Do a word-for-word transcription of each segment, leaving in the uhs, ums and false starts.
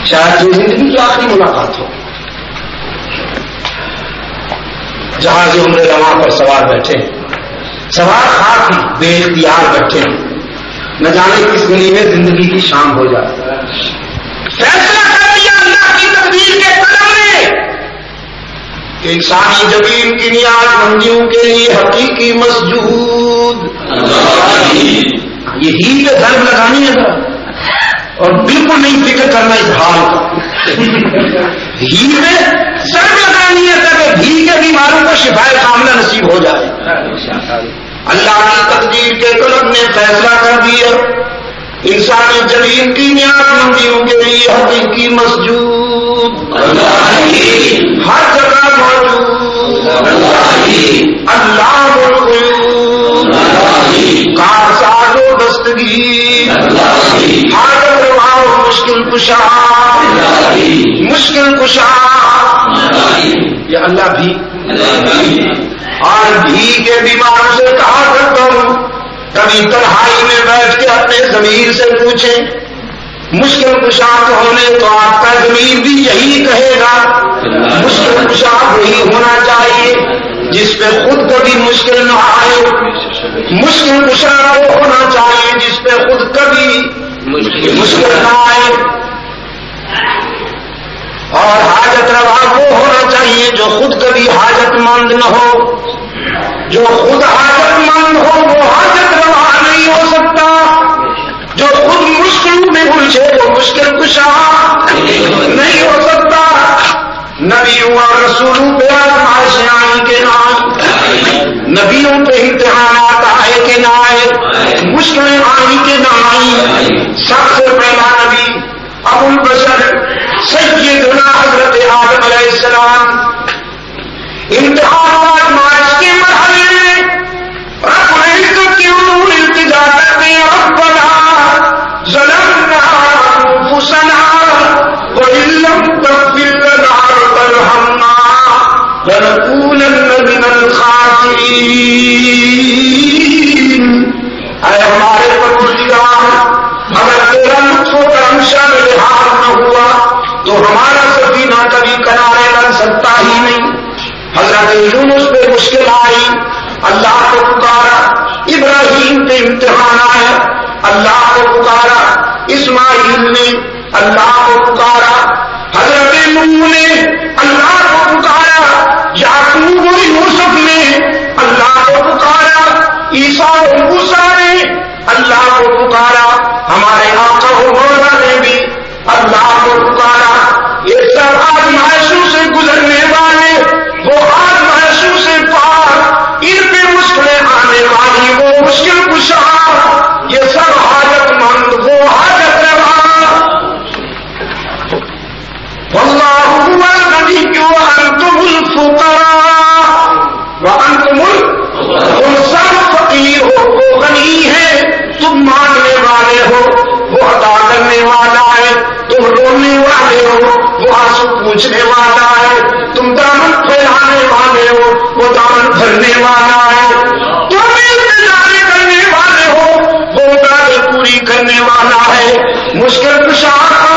شاید یہ زندگی کی آخری ملاقات ہو. جہاز عمر رواں پر سوار بیٹھے سوار خاک ہی بے اختیار بیٹھے نہ جانے کس گلی میں زندگی کی شام ہو جائے. فیصلہ کر دیا اللہ کی تقدیر کے قدم نے کہ انسانی جبین کی نیاز مندیوں کے لیے حقیقی مسجود یہی پہ ضرب لگانی ہے ذرا اور بالکل نہیں فکر کرنا اس حال کا. ہی میں ضرب لگانی ہے تاکہ بھی کے بیماروں کو شفا کاملہ نصیب ہو جائے. اللہ کی تقدیر کے قلم نے فیصلہ کر دیا انسانی جبین کی نیاز مندیوں کے لیے حقیقی مسجود ہر جگہ موجود اللہ الغیوب کارساز و دستگیر حاجت روا و مشکل کشا مشکل کشا یہ اللہ بھی اور بھی کے بیماروں سے کہا کرتا ہوں کبھی تنہائی میں بیٹھ کے اپنے ضمیر سے پوچھیں مشکل کشا ہونے تو آپ کا ضمیر بھی یہی کہے گا مشکل کشا وہی ہونا چاہیے جس پہ خود کبھی مشکل نہ آئے. مشکل کشا وہ ہونا چاہیے جس پہ خود کبھی مشکل نہ آئے. اور حاجت روا وہ ہونا چاہیے جو خود کبھی حاجت مند نہ ہو. جو خود حاجت مند ہو وہ حاجت روا نہیں ہو سکتا. جو خود مشکل میں الجھے وہ مشکل کشا نہیں ہو سکتا. نبیوں اور رسولوں پہ آزمائشیں آئی کہ نہ آئی نبیوں پہ امتحانات آئے کہ نہ آئے مشکلیں آئی کہ نہ آئی. سب سے پہلا نبی ابو البشر سیدنا حضرت آدم علیہ السلام امتحان اور آزمائش کے مرحلے میں رب العزت کی حضور التجا کرتے ہیں ربنا ظلمنا انفسنا وان لم تغفر لنا وترحمنا لنكونن من الخاسرین. اے ہمارے پروردگار اگر تیرا لطف و کرم شامل حال نہ ہوا تو ہمارا سفینہ کبھی کنارے بن سکتا ہی نہیں. حضرت یونس پہ مشکل آئی اللہ کو پکارا. ابراہیم پہ امتحان آیا اللہ کو پکارا. اسماعیل نے اللہ کو پکارا. حضرت نوح نے اللہ کو پکارا. یعقوب و یوسف نے اللہ کو پکارا. عیسیٰ و موسیٰ نے اللہ کو پکارا. ہمارے آقا و مولا نے بھی اللہ کو پکارا. یہ سب آزمائشوں سے گزرنے والے وہ آزمائشوں سے پار ان پہ مشکلیں آنے والی وہ مشکل کشا یہ سب حاجت مند وہ حاجت روا. واللہ هو الغنی وانتم الفقراء وانتم تم سب فقیر ہو وہ غنی ہے تم مانگنے والے ہو وہ عطا کرنے والا ہے. تم رونے والے ہو وہ آنسو پوچھنے والا ہے. تم دامن پھیلانے والے ہو وہ دامن بھرنے والا ہے. تم انتظار کرنے والے ہو وہ دعوے پوری کرنے والا ہے. مشکل کشا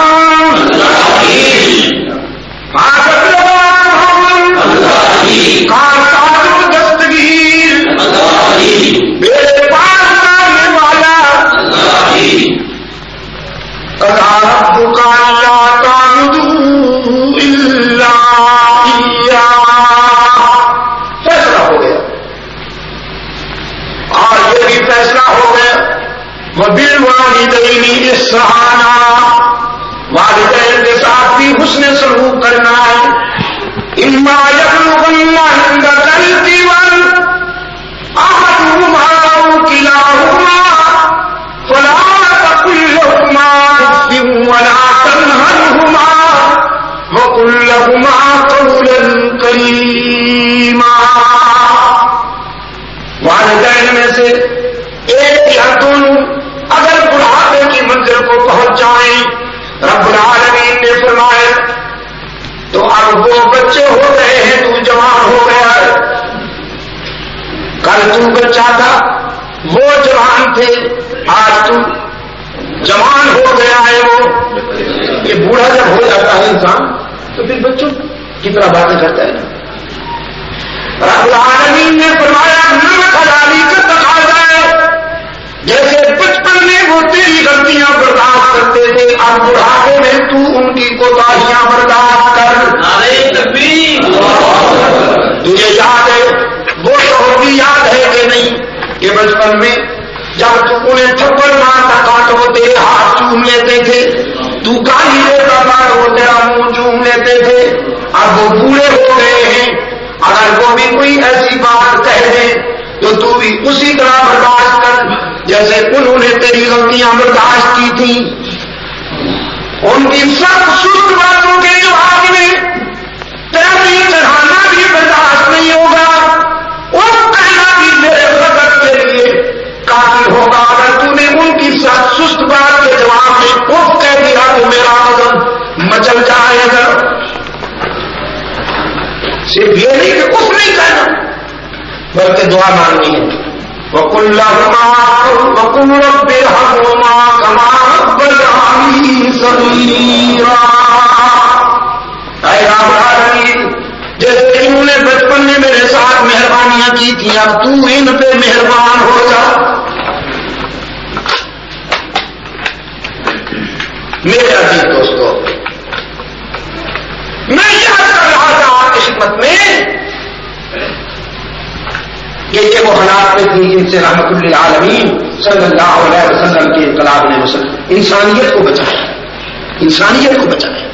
کارساز دستگیر میرے پاس لانے والا قضا ربک الا تعبدوا الا ایاہ. فیصلہ ہو گیا اور یہ بھی فیصلہ ہو گیا وبالوالدین احسانا والدین کے ساتھ بھی حسن سلوک کرنا ہے. اما یبلغن عندک الکبر احدهما او کلاهما فلا تقل لهما اف ولا تنهرهما وقل لهما قولا کریما. والدین میں سے ایک یا دونوں اگر بڑھاپے کی منزل کو پہنچ جائیں رب العالمین نے فرمایا تو اب وہ بچے ہو گئے ہیں تو جوان ہو گیا ہے. کل تو بچہ تھا وہ جوان تھے آج تو جوان ہو گیا ہے. وہ یہ بوڑھا جب ہو جاتا ہے انسان تو پھر بچوں کی طرح باتیں کرتا ہے نا. رب العالمین نے فرمایا نہ کلالی کا تقاضا ہے جیسے بچپن میں وہ تیری غلطیاں برداشت کرتے تھے اب بڑھاپے میں تو ان کی کوتاہیاں برداشت کر. نعرہ تکبیر. تجھے یاد ہے وہ شوہر بھی یاد ہے کہ نہیں کہ بچپن میں جب تو انہیں تھپڑ مارتا تھا تو وہ تیرے ہاتھ چوم لیتے تھے, تو گالی دیتا تھا وہ تیرا منہ چوم لیتے تھے. اب وہ بوڑھے ہو گئے ہیں, اگر وہ بھی کوئی ایسی بات کہہ دے تو تو بھی اسی طرح برداشت کر جیسے انہوں نے تیری غلطیاں برداشت کی تھی. ان کی سب سست باتوں کے جواب میں تیری چڑھانا بھی برداشت نہیں ہوگا, اور کہنا بھی میرے فقط کے لیے کافی ہوگا. اگر تو نے ان کی سب سست بات کے جواب میں اف کہہ دیا تو میرا عزم مچل جائے گا. صرف یہ نہیں کہ کچھ نہیں کہنا بلکہ دعا مانگنی ہے. وَقُلْ لَهُمَا وَقُلْ رَبِّ ارْحَمْهُمَا كَمَا رَبَّيَانِي صَغِيرًا. اے رب العالمین جیسے انہوں نے بچپن میں میرے ساتھ مہربانیاں کی تھیں اب تو ان پہ مہربان ہو جا. میرے عزیز دوستو, میں یاد کر رہا تھا آپ کی خدمت میں کہ یہ وہ حالات میں تھی جن سے رحمت للعالمین صلی اللہ علیہ وسلم کے انقلاب نے انسانیت کو بچایا, انسانیت کو بچایا.